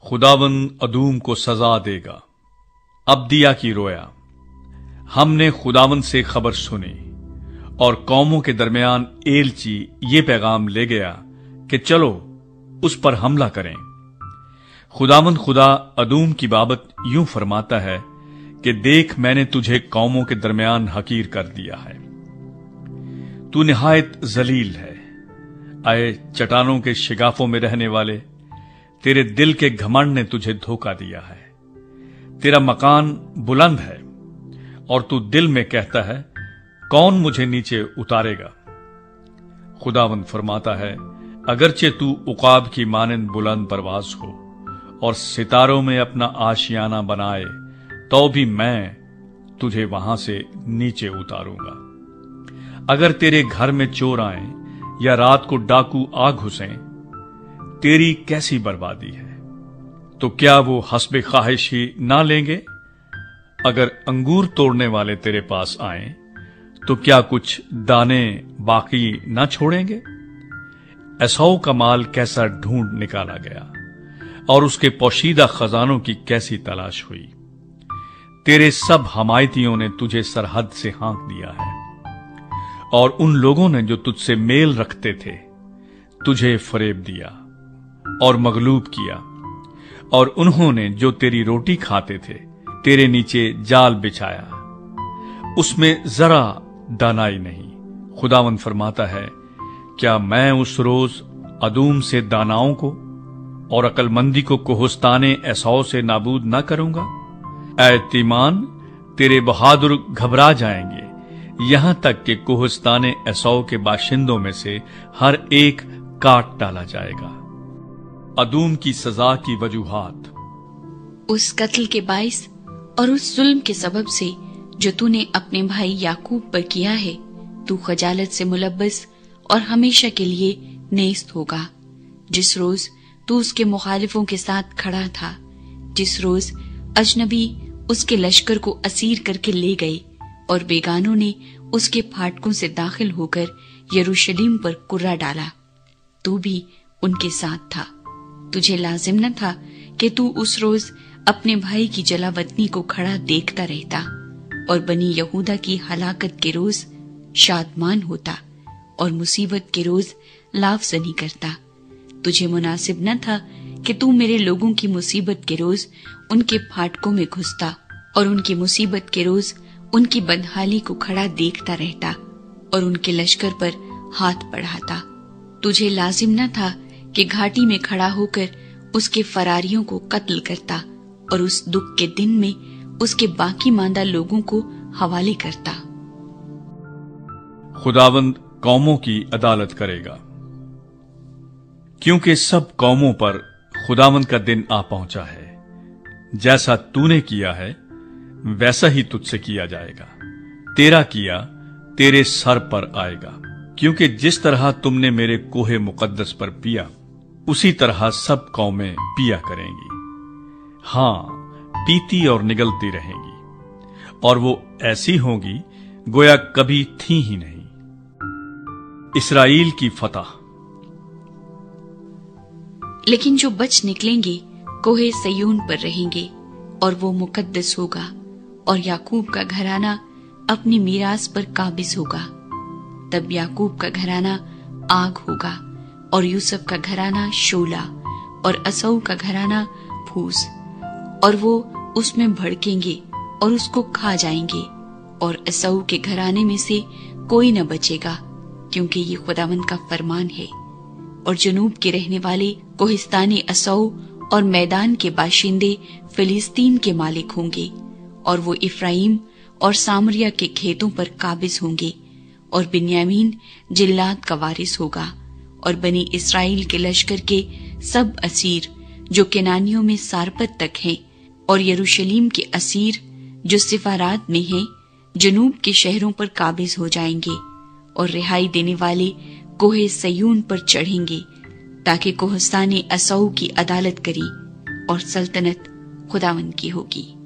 खुदावन अदूम को सजा देगा। अब्दिया की रोया। हमने खुदावन से खबर सुनी और कौमों के दरमियान एलची ये पैगाम ले गया कि चलो उस पर हमला करें। खुदावन खुदा अदूम की बाबत यूं फरमाता है कि देख, मैंने तुझे कौमों के दरमियान हकीर कर दिया है, तू निहायत जलील है। आए चट्टानों के शिगाफों में रहने वाले, तेरे दिल के घमंड ने तुझे धोखा दिया है। तेरा मकान बुलंद है और तू दिल में कहता है, कौन मुझे नीचे उतारेगा। खुदावंद फरमाता है, अगरचे तू उकाब की मानंद बुलंद परवाज हो और सितारों में अपना आशियाना बनाए, तो भी मैं तुझे वहां से नीचे उतारूंगा। अगर तेरे घर में चोर आए या रात को डाकू आ घुसें, तेरी कैसी बर्बादी है। तो क्या वो हस्बे ख्वाहिश ही ना लेंगे? अगर अंगूर तोड़ने वाले तेरे पास आए, तो क्या कुछ दाने बाकी ना छोड़ेंगे? एसाऊ का माल कैसा ढूंढ निकाला गया और उसके पोशीदा खजानों की कैसी तलाश हुई। तेरे सब हमायतियों ने तुझे सरहद से हाँक दिया है और उन लोगों ने जो तुझसे मेल रखते थे तुझे फरेब दिया और मगलूब किया, और उन्होंने जो तेरी रोटी खाते थे तेरे नीचे जाल बिछाया, उसमें जरा दानाई नहीं। खुदावंद फरमाता है, क्या मैं उस रोज अदूम से दानाओं को और अकलमंदी को कोहस्ताने एसाऊ से नाबूद न करूंगा? ऐ तीमान, तेरे बहादुर घबरा जाएंगे, यहां तक कि कोहस्ताने एसाऊ के बाशिंदों में से हर एक काट डाला जाएगा। अदूम की सजा की वजूहात। उस कत्ल के बाइस और उस जुल्म के सबब से जो तूने अपने भाई याकूब पर किया है, तू खजालत से मुलब्बस और हमेशा के लिए नेस्त होगा। जिस रोज तू उसके मुखालिफों के साथ खड़ा था, जिस रोज अजनबी उसके लश्कर को असीर करके ले गए और बेगानों ने उसके फाटकों से दाखिल होकर यरूशलेम पर कुर्रा डाला, तू भी उनके साथ था। तुझे लाजिम न था कि तू उस रोज अपने भाई की जलावतनी को खड़ा देखता रहता और बनी यहूदा की हलाकत के रोज शादमान होता और मुसीबत के रोज लाफजनी करता। तुझे मुनासिब न था कि तू मेरे लोगों की मुसीबत के रोज उनके फाटकों में घुसता और उनकी मुसीबत के रोज उनकी बदहाली को खड़ा देखता रहता और उनके लश्कर पर हाथ बढ़ाता। तुझे लाजिम न था कि घाटी में खड़ा होकर उसके फरारियों को कत्ल करता और उस दुख के दिन में उसके बाकी मांदा लोगों को हवाले करता। खुदावंद कौमों की अदालत करेगा, क्योंकि सब कौमों पर खुदावंद का दिन आ पहुंचा है। जैसा तूने किया है वैसा ही तुझसे किया जाएगा, तेरा किया तेरे सर पर आएगा। क्योंकि जिस तरह तुमने मेरे कोहे मुकद्दस पर पिया, उसी तरह सब कौमें पिया करेंगी। हां, पीती और निगलती रहेंगी, और वो ऐसी होंगी गोया कभी थी ही नहीं। इसराइल की फतह। लेकिन जो बच निकलेंगे कोहे सयून पर रहेंगे और वो मुकद्दस होगा, और याकूब का घराना अपनी मीरास पर काबिज होगा। तब याकूब का घराना आग होगा और यूसुफ का घराना शोला और असऊ का घराना फूस, और वो उसमें भड़केंगे और उसको खा जाएंगे, और असऊ के घराने में से कोई न बचेगा, क्योंकि ये खुदावंद का फरमान है। और जनूब के रहने वाले कोहिस्तानी असऊ और मैदान के बाशिंदे फिलिस्तीन के मालिक होंगे, और वो इफ्राइम और सामरिया के खेतों पर काबिज होंगे, और बिन्यामीन जिल्लाद का वारिस होगा, और बनी इसराइल के लश्कर के सब असीर जो केनानियों में सारपत तक हैं, और यरूशलेम के असीर जो सिफारात में हैं, जनूब के शहरों पर काबिज हो जाएंगे, और रिहाई देने वाले कोहे सयून पर चढ़ेंगे, ताकि कोहस्ताने असऊ की अदालत करी, और सल्तनत खुदावंद की होगी।